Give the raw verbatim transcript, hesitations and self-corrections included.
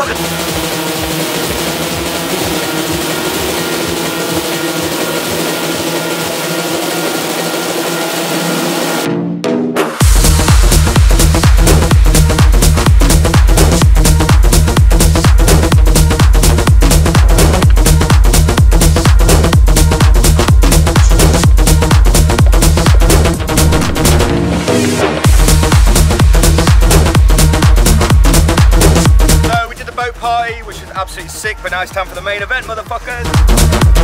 Party, which was absolutely sick, but now it's time for the main event, motherfuckers.